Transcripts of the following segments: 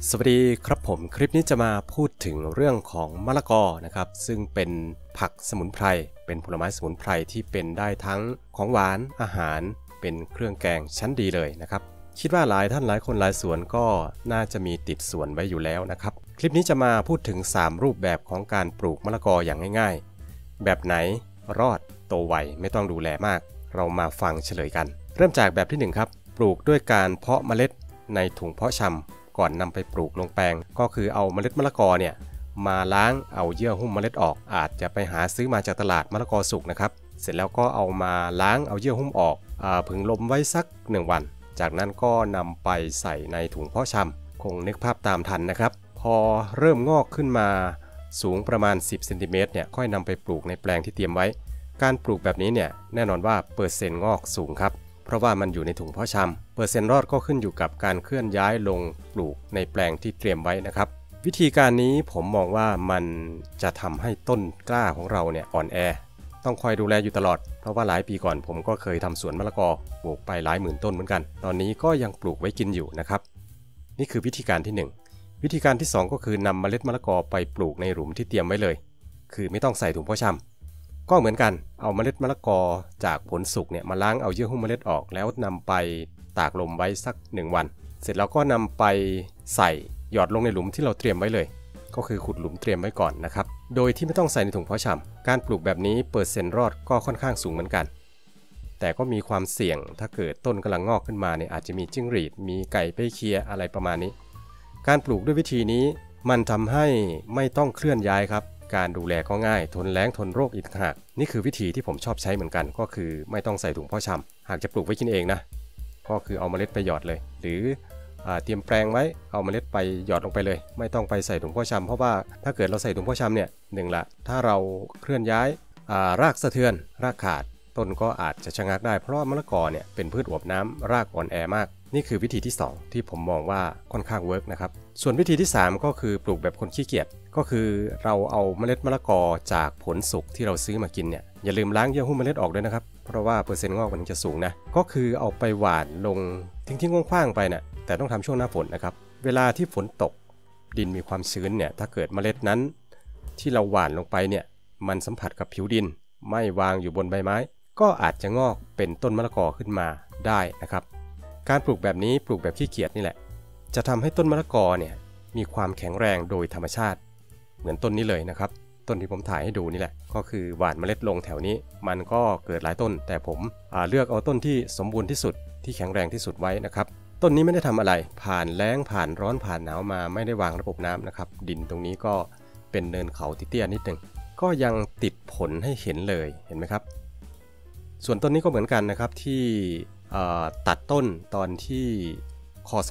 สวัสดีครับผมคลิปนี้จะมาพูดถึงเรื่องของมะละกอนะครับซึ่งเป็นผักสมุนไพรเป็นผลไม้สมุนไพรที่เป็นได้ทั้งของหวานอาหารเป็นเครื่องแกงชั้นดีเลยนะครับคิดว่าหลายท่านหลายคนหลายสวนก็น่าจะมีติดสวนไว้อยู่แล้วนะครับคลิปนี้จะมาพูดถึง3รูปแบบของการปลูกมะละกออย่างง่ายๆแบบไหนรอดโตไวไม่ต้องดูแลมากเรามาฟังเฉลยกันเริ่มจากแบบที่1ครับปลูกด้วยการเพาะเมล็ดในถุงเพาะชำก่อนนำไปปลูกลงแปลงก็คือเอาเมล็ดมะละกอเนี่ยมาล้างเอาเยื่อหุ้มเมล็ดออกอาจจะไปหาซื้อมาจากตลาดมะละกอสุกนะครับเสร็จแล้วก็เอามาล้างเอาเยื่อหุ้มออกผึ่งลมไว้สัก1 วันจากนั้นก็นำไปใส่ในถุงเพาะชำคงนึกภาพตามทันนะครับพอเริ่มงอกขึ้นมาสูงประมาณ10 เซนติเมตรเนี่ยค่อยนำไปปลูกในแปลงที่เตรียมไว้การปลูกแบบนี้เนี่ยแน่นอนว่าเปอร์เซ็นต์งอกสูงครับเพราะว่ามันอยู่ในถุงเพาะชำเปอร์เซ็นต์รอดก็ขึ้นอยู่กับการเคลื่อนย้ายลงปลูกในแปลงที่เตรียมไว้นะครับวิธีการนี้ผมมองว่ามันจะทำให้ต้นกล้าของเราเนี่ยอ่อนแอต้องคอยดูแลอยู่ตลอดเพราะว่าหลายปีก่อนผมก็เคยทำสวนมะละกอปลูกไปหลายหมื่นต้นเหมือนกันตอนนี้ก็ยังปลูกไว้กินอยู่นะครับนี่คือวิธีการที่1วิธีการที่2ก็คือนำเมล็ดมะละกอไปปลูกในหลุมที่เตรียมไว้เลยคือไม่ต้องใส่ถุงเพาะชำก็เหมือนกันเอาเมล็ดมะละกอจากผลสุกเนี่ยมาล้างเอาเยื่อหุ้มเมล็ดออกแล้วนำไปตากลมไว้สัก1 วันเสร็จแล้วก็นำไปใส่หยอดลงในหลุมที่เราเตรียมไว้เลยก็คือขุดหลุมเตรียมไว้ก่อนนะครับโดยที่ไม่ต้องใส่ในถุงเพาะชำการปลูกแบบนี้เปอร์เซ็นต์รอดก็ค่อนข้างสูงเหมือนกันแต่ก็มีความเสี่ยงถ้าเกิดต้นกำลังงอกขึ้นมาเนี่ยอาจจะมีจิ้งหรีดมีไก่ไปเคียอะไรประมาณนี้การปลูกด้วยวิธีนี้มันทำให้ไม่ต้องเคลื่อนย้ายครับการดูแลก็ง่ายทนแล้งทนโรคอีกต่างหากนี่คือวิธีที่ผมชอบใช้เหมือนกันก็คือไม่ต้องใส่ถุงเพาะชำหากจะปลูกไว้กินเองนะก็คือเอาเมล็ดไปหยอดเลยหรือเตรียมแปลงไว้เอาเมล็ดไปหยอดลงไปเลยไม่ต้องไปใส่ถุงเพาะชำเพราะว่าถ้าเกิดเราใส่ถุงเพาะชำเนี่ยละถ้าเราเคลื่อนย้ายรากสะเทือนรากขาดต้นก็อาจจะชะงักได้เพราะว่ามะละกอเนี่ยเป็นพืชอวบน้ำรากอ่อนแอมากนี่คือวิธีที่2ที่ผมมองว่าค่อนข้างเวิร์กนะครับส่วนวิธีที่3ก็คือปลูกแบบคนขี้เกียจก็คือเราเอาเมล็ดมะละกอจากผลสุกที่เราซื้อมากินเนี่ยอย่าลืมล้างเยื่อหุ้มเมล็ดออกด้วยนะครับเพราะว่าเปอร์เซ็นต์งอกมันจะสูงนะก็คือเอาไปหว่านลงทิ้งๆคว้างๆไปนะแต่ต้องทำช่วงหน้าฝนนะครับเวลาที่ฝนตกดินมีความชื้นเนี่ยถ้าเกิดเมล็ดนั้นที่เราหว่านลงไปเนี่ยมันสัมผัสกับผิวดินไม่วางอยู่บนใบไม้ก็อาจจะงอกเป็นต้นมะละกอขึ้นมาได้นะครับการปลูกแบบนี้ปลูกแบบขี้เกียจนี่แหละจะทำให้ต้นมะละกอเนี่ยมีความแข็งแรงโดยธรรมชาติเหมือนต้นนี้เลยนะครับต้นที่ผมถ่ายให้ดูนี่แหละก็คือหว่านเมล็ดลงแถวนี้มันก็เกิดหลายต้นแต่ผมเลือกเอาต้นที่สมบูรณ์ที่สุดที่แข็งแรงที่สุดไว้นะครับต้นนี้ไม่ได้ทำอะไรผ่านแล้งผ่านร้อนผ่านหนาวมาไม่ได้วางระบบน้ำนะครับดินตรงนี้ก็เป็นเนินเขาเตี้ยนิดนึงก็ยังติดผลให้เห็นเลยเห็นไหมครับส่วนต้นนี้ก็เหมือนกันนะครับที่ตัดต้นตอนที่คอ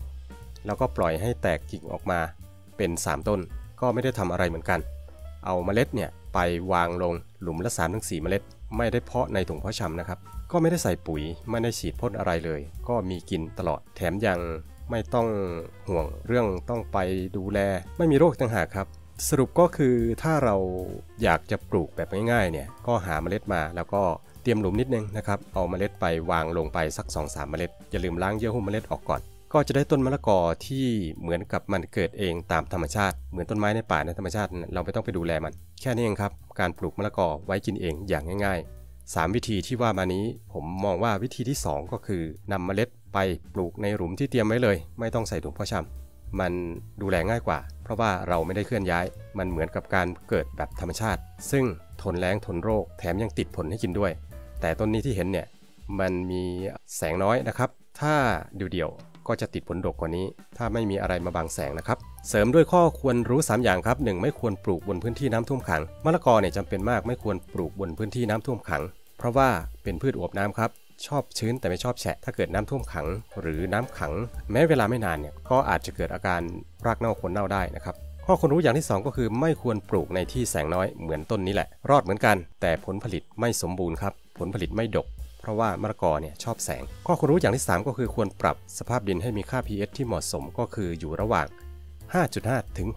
2แล้วก็ปล่อยให้แตกกิ่งออกมาเป็น3ต้นก็ไม่ได้ทำอะไรเหมือนกันเอาเมล็ดเนี่ยไปวางลงหลุมละ 3-4 เมล็ดไม่ได้เพาะในถุงเพาะชำนะครับก็ไม่ได้ใส่ปุ๋ยไม่ได้ฉีดพ่นอะไรเลยก็มีกินตลอดแถมยังไม่ต้องห่วงเรื่องต้องไปดูแลไม่มีโรคต่างหากครับสรุปก็คือถ้าเราอยากจะปลูกแบบง่ายๆเนี่ยก็หาเมล็ดมาแล้วก็เตรียมหลุมนิดนึงนะครับเอาเมล็ดไปวางลงไปสัก 2-3 เมล็ดอย่าลืมล้างเยื่อหุ้มเมล็ดออกก่อนก็จะได้ต้นมะละกอที่เหมือนกับมันเกิดเองตามธรรมชาติเหมือนต้นไม้ในป่าในธรรมชาติเราไม่ต้องไปดูแลมันแค่นี้เองครับการปลูกมะละกอไว้กินเองอย่างง่ายๆ3วิธีที่ว่ามานี้ผมมองว่าวิธีที่2ก็คือนำเมล็ดไปปลูกในหลุมที่เตรียมไว้เลยไม่ต้องใส่ถุงเพาะชำมันดูแลง่ายกว่าเพราะว่าเราไม่ได้เคลื่อนย้ายมันเหมือนกับการเกิดแบบธรรมชาติซึ่งทนแล้งทนโรคแถมยังติดผลให้กินด้วยแต่ต้นนี้ที่เห็นเนี่ยมันมีแสงน้อยนะครับถ้าเดี่ยวๆก็จะติดผลดกกว่านี้ถ้าไม่มีอะไรมาบังแสงนะครับเสริมด้วยข้อควรรู้3อย่างครับ1ไม่ควรปลูกบนพื้นที่น้ำท่วมขังมะละกอเนี่ยจำเป็นมากไม่ควรปลูกบนพื้นที่น้ำท่วมขังเพราะว่าเป็นพืชอวบน้ำครับชอบชื้นแต่ไม่ชอบแฉะถ้าเกิดน้ำท่วมขังหรือน้ำขังแม้เวลาไม่นานเนี่ยก็อาจจะเกิดอาการรากเน่าโคนเน่าได้นะครับข้อควรรู้อย่างที่2ก็คือไม่ควรปลูกในที่แสงน้อยเหมือนต้นนี้แหละรอดเหมือนกันแต่ผลผลิตไม่สมบูรณ์ครับผลผลิตไม่ดกเพราะว่ามะละกอเนี่ยชอบแสงข้อควรรู้อย่างที่3ก็คือควรปรับสภาพดินให้มีค่า pH ที่เหมาะสมก็คืออยู่ระหว่าง 5.5 ถึง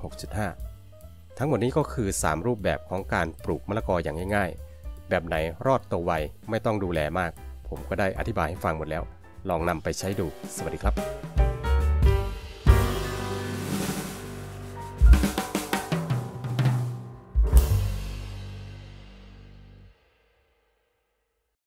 6.5 ทั้งหมดนี้ก็คือ3รูปแบบของการปลูกมะละกออย่างง่ายๆแบบไหนรอดโตไวไม่ต้องดูแลมากผมก็ได้อธิบายให้ฟังหมดแล้วลองนำไปใช้ดูสวัสดีครับ